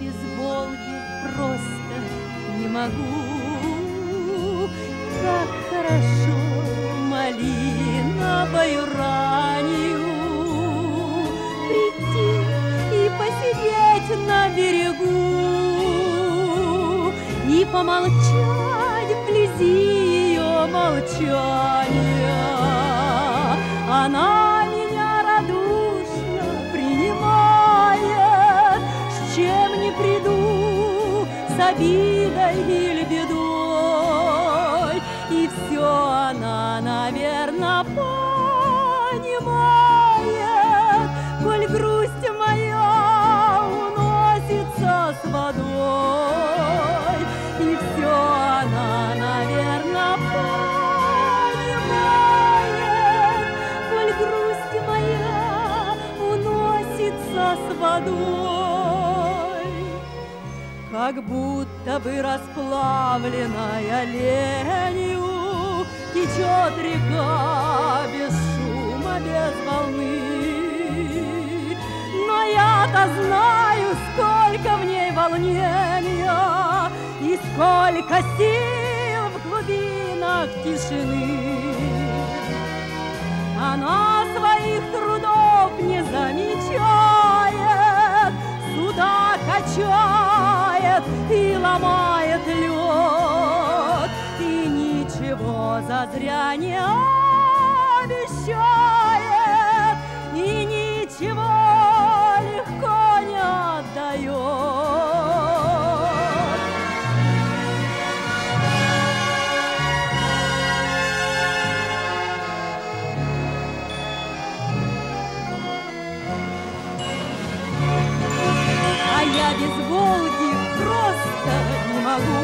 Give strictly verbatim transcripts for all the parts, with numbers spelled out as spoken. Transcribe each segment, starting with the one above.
без Волги просто не могу. Как хорошо малиновою ранью прийти и посидеть на берегу и помолчать вблизи ее молчания. Она меня радушно принимает, с чем не приду, с обидой или бедой. И все она, наверное, понимает, коль грусть моя уносится с водой. И все она, наверное, понимает, коль грусть моя уносится с водой. Как будто бы расплавленная ленью течет река без шума, без волны. Но я-то знаю, сколько в ней волнения и сколько сил в глубинах тишины. Она своих трудов не замечает, суда качает и ломает лед, и ничего зазря не обещает, и ничего легко не отдает. А я без Волги просто не могу.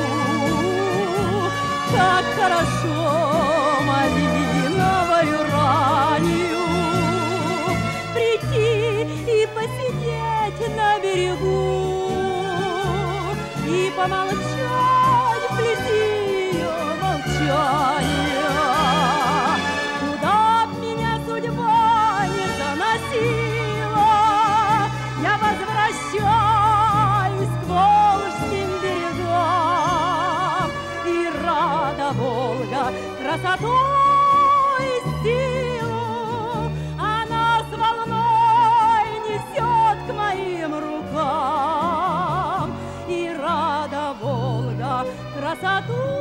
Как хорошо малиновою ранью прийти и посидеть на берегу и помолчать вблизи ее молчания. Куда б меня судьба не заносила, я возвращаюсь к волжским берегам. И рада Волга красотой и силу, она с волной несет к моим рукам. И рада Волга красоту